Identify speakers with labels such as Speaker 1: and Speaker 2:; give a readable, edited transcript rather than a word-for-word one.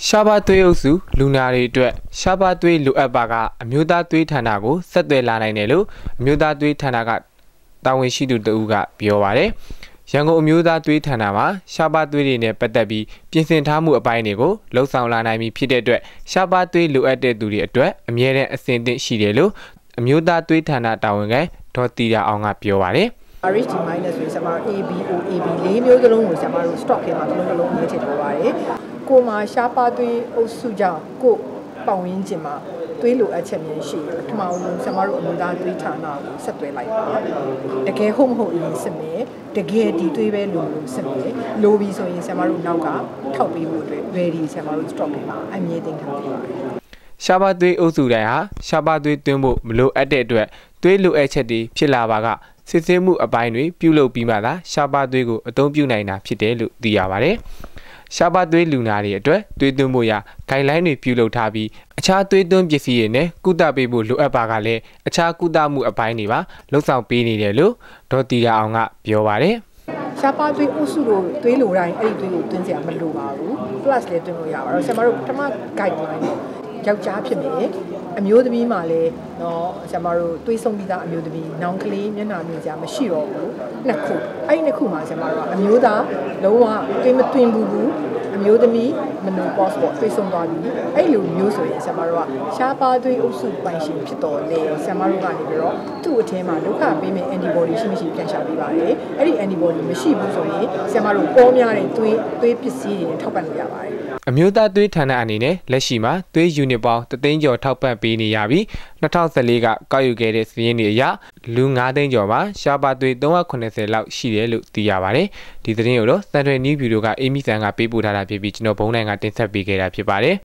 Speaker 1: ရှားပါးသွေးအုပ်စုလူနာတွေအတွက်ရှားပါးသွေးလိုအပ်ပါကအမျိုးသားသွေးဌာနကိုဆက်သွယ်လာနိုင်တယ်လို့အမျိုးသားသွေးဌာနကတာဝန်ရှိသူတဦးကပြောပါတယ်။ရန်ကုန်အမျိုးသားသွေးဌာနမှာရှားပါးသွေးတွေနဲ့ပတ်သက်ပြီးပြင်ဆင်ထားမှုအပိုင်းတွေကိုလှုပ်ဆောင်လာနိုင်ပြီဖြစ်တဲ့အတွက်ရှားပါးသွေးလိုအပ်တဲ့သူတွေအတွက်အမြဲတမ်းအဆင်သင့်ရှိတယ်လို့အမျိုးသားသွေးဌာနတာဝန်ခံဒေါ်တီတာအောင်ကပြောပါတယ်။
Speaker 2: RH minus ဆိုရင်ကျွန်တော် ABO AB ၄မျိုးစလုံးကိုကျွန်တော်တို့ stock ထဲမှာတစ်လုံးရေးထည့်ထားပါတယ်။ကိုမှာရှားပါးသွေးအုပ်စုကြောင့်ကိုပတ်ဝန်းကျင်မှာသွေးလိုအပ်ချက်များရှိတယ်။ပထမဆုံးကျွန်တော်တို့အမျိုးသားသွေးဌာနကိုဆက်သွယ်လိုက်ပါ။တကယ်ဟုတ်မဟုတ်အရင်စစ်မယ်။တကယ်ဒီသွေးပဲလိုစစ်မယ်။လိုပြီးဆိုရင်ကျွန်တော်တို့နောက်ကထောက်ပေးဖို့အတွက် ready ကျွန်တော်တို့ stock ထဲမှာအမြဲတမ်းထားပေးပါတယ်
Speaker 1: ။ရှားပါးသွေးအုပ်စုတိုင်းဟာရှားပါးသွေးသွင်းဖို့မလိုအပ်တဲ့အတွက်သွေးလိုအပ်ချက်တွေဖြစ်လာပါကစစ်ဆေးမှုအပိုင်းတွေပြုလုပ်ပြီးမှသာရှားပါးသွေးကိုအသုံးပြုနိုင်တာဖြစ်တယ်လို့သိရပါတယ်။ရှားပါးသွေးလူနာတွေအတွက်သွေးသွင်းမှုရာ guideline တွေပြုလုပ်ထားပြီးအခြားသွေးသွင်းပစ္စည်းတွေနဲ့ကုသပေးဖို့လိုအပ်ပါကလည်းအခြားကုသမှုအပိုင်းတွေပါလှုပ်ဆောင်ပေးနေတယ်လို့ဒေါ်တီရာအောင်ကပြောပါတယ်
Speaker 2: ။ရှားပါးသွေးအုပ်စုတို့သွေးလိုတိုင်းအဲ့ဒီသွေးကိုသွင်းစရာမလိုပါဘူး။ plus လည်းသွင်းလို့ရပါတယ်။ကျွန်တော်တို့ပထမ guideline နဲ့ယောက်ျားဖြစ်မယ်အမျိုးသမီးမှာလည်းနော်ကျွန်တော်တို့တွေးဆုံးပြီးသားအမျိုးသမီးနောင်ကလေးမျက်နှာမြင်ကြမရှိတော့ဘူးနှစ်ခုအဲ့ဒီနှစ်ခုမှာကျွန်တော်တို့ကအမျိုးသားလုံးဝတွေးမသွင်းဘူးအမျိုးသမီးမနိုပေါစ်ပေါ့တွေးဆုံးသွားပြီအဲ့လိုမျိုးဆိုရင်ကျွန်တော်တို့ကရှားပါးသွေးအုပ်စုပိုင်ရှင်ဖြစ်တော်လေကျွန်တော်တို့ကနေပြီးတော့သူ့အထင်းမှာဒုက္ခပေးမယ့် antibody ရှိမရှိပြန်ရှာပေးပါတယ်အဲ့ဒီ antibody မရှိဘူးဆိုရင်ကျွန်တော်တို့ပေါ်များတဲ့သွေးပစ္စည်းတွေထောက်ပံ့လို့ရပါတယ်
Speaker 1: အမျိုးသားသွေးဌာနအနေနဲ့လက်ရှိမှာသွေးယူနစ်ပေါင်း3သိန်းကျော်ထောက်ပံ့ပေးနေရပြီး2014ကကောက်ယူခဲ့တဲ့စာရင်းတွေအရလူ9သိန်းကျော်မှာရှားပါးသွေး380လောက်ရှိတယ်လို့သိရပါတယ်။ဒီသတင်းကိုတော့စန်ထွယ်နည်းဗျူရိုကအေးမီဆန်ကပေးပို့ထားတာဖြစ်ပြီးကျွန်တော်ဘုံနိုင်ကတင်ဆက်ပေးခဲ့တာဖြစ်ပါတယ်။